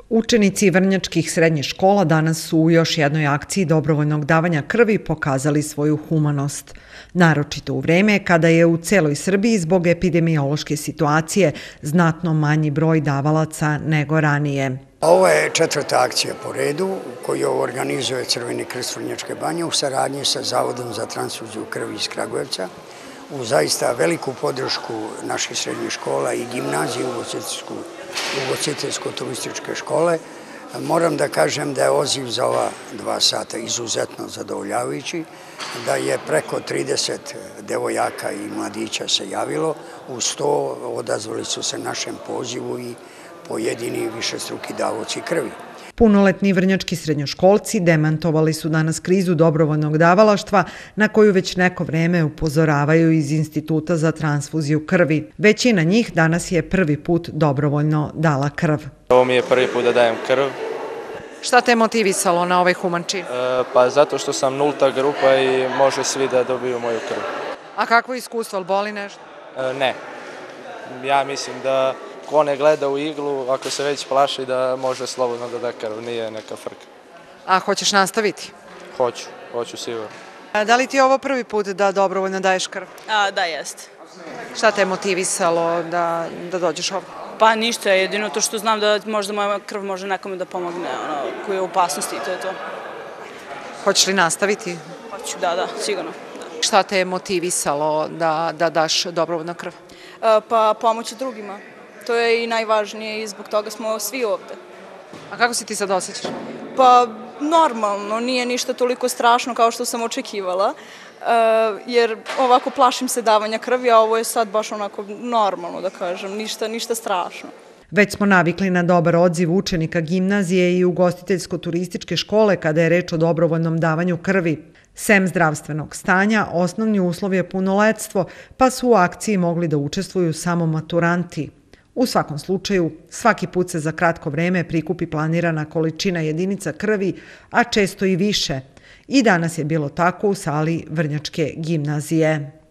Učenici vrnjačkih srednjih škola danas su u još jednoj akciji dobrovoljnog davanja krvi pokazali svoju humanost. Naročito u vreme kada je u celoj Srbiji zbog epidemiološke situacije znatno manji broj davalaca nego ranije. Ovo je četvrta akcija po redu koju organizuje Crveni krst Vrnjačke Banje u saradnji sa Zavodom za transfuziju krvi iz Kragujevca, uz zaista veliku podršku naših srednjih škola i gimnazije ugostiteljsko-turističke škole. Moram da kažem da je odziv za ova 2 sata izuzetno zadovoljavajući, da je preko 30 devojaka i mladića se javilo, uz to odazvali su se našem pozivu i pojedini višestruki davaoci krvi. Punoletni vrnjački srednjoškolci demantovali su danas krizu dobrovoljnog davalaštva na koju već neko vreme upozoravaju iz Instituta za transfuziju krvi. Većina njih danas je prvi put dobrovoljno dala krv. Ovo mi je prvi put da dajem krv. Šta te motivisalo na ovaj human čin? Pa zato što sam nulta grupa i može svi da dobiju moju krv. A kakvo iskustvo, boli nešto? Ne. Ja mislim da ko ne gleda u iglu, ako se već plaši da može slobodno da da krv, nije neka frka. A hoćeš nastaviti? Hoću sigurno. Da li ti je ovo prvi put da dobrovoljno daješ krv? Da, jeste. Šta te je motivisalo da dođeš ovdje? Pa ništa, jedino to što znam da možda moja krv može nekome da pomogne, koji je u opasnosti i to je to. Hoćeš li nastaviti? Hoću, da, sigurno. Šta te je motivisalo da daš dobrovoljno krv? Pa pomoći drugima. To je i najvažnije i zbog toga smo svi ovde. A kako se ti sad osjećaš? Pa normalno, nije ništa toliko strašno kao što sam očekivala, jer ovako plašim se davanja krvi, a ovo je sad baš onako normalno da kažem, ništa strašno. Već smo navikli na dobar odziv učenika gimnazije i ugostiteljsko-turističke škole kada je reč o dobrovoljnom davanju krvi. Sem zdravstvenog stanja, osnovni uslov je punoletstvo, pa su u akciji mogli da učestvuju samo maturanti. U svakom slučaju, svaki put se za kratko vreme prikupi planirana količina jedinica krvi, a često i više. I danas je bilo tako u sali Vrnjačke gimnazije.